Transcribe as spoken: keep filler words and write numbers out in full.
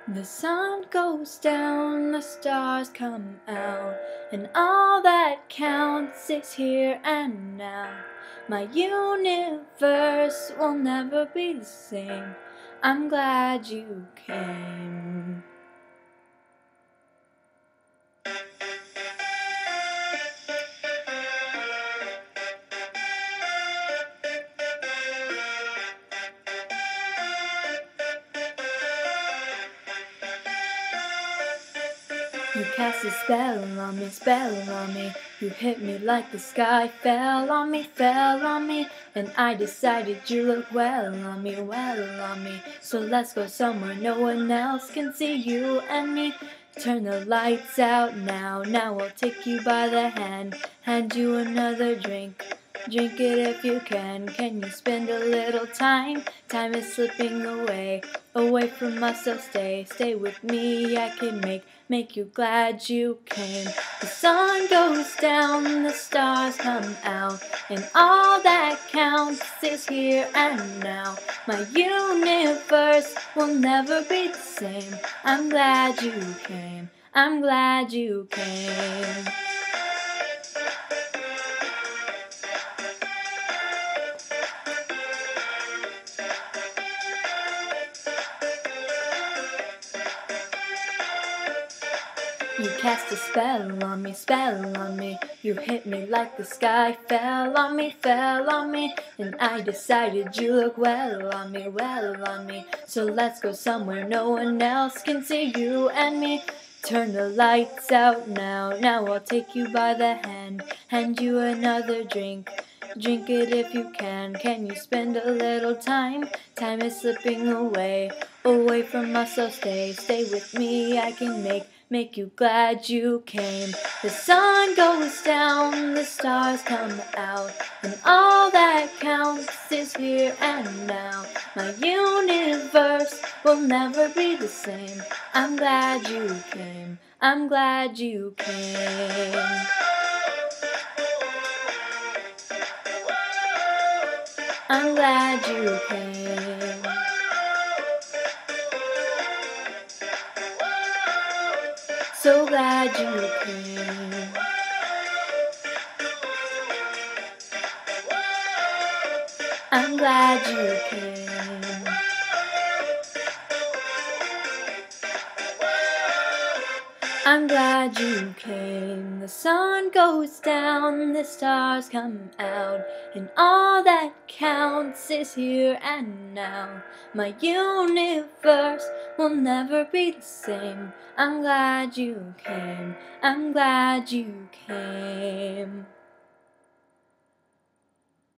The sun goes down, the stars come out, and all that counts is here and now. My universe will never be the same. I'm glad you came. You cast a spell on me, spell on me. You hit me like the sky fell on me, fell on me. And I decided you look well on me, well on me. So let's go somewhere no one else can see you and me. Turn the lights out now, now I'll take you by the hand. Hand you another drink, drink it if you can. Can you spend a little time? Time is slipping away, away from us, so stay, stay with me. I can make, make you glad you came. The sun goes down, the stars come out, and all that counts is here and now. My universe will never be the same. I'm glad you came, I'm glad you came. You cast a spell on me, spell on me. You hit me like the sky fell on me, fell on me. And I decided you look well on me, well on me. So let's go somewhere no one else can see you and me. Turn the lights out now, now I'll take you by the hand. Hand you another drink, drink it if you can. Can you spend a little time? Time is slipping away, away from us, so stay, stay with me. I can make, make you glad you came. The sun goes down, the stars come out, and all that counts is here and now. My universe will never be the same. I'm glad you came, I'm glad you came. I'm glad you came. So glad you came. I'm glad you came. I'm glad you came. The sun goes down, the stars come out, and all that counts is here and now. My universe will never be the same. I'm glad you came. I'm glad you came.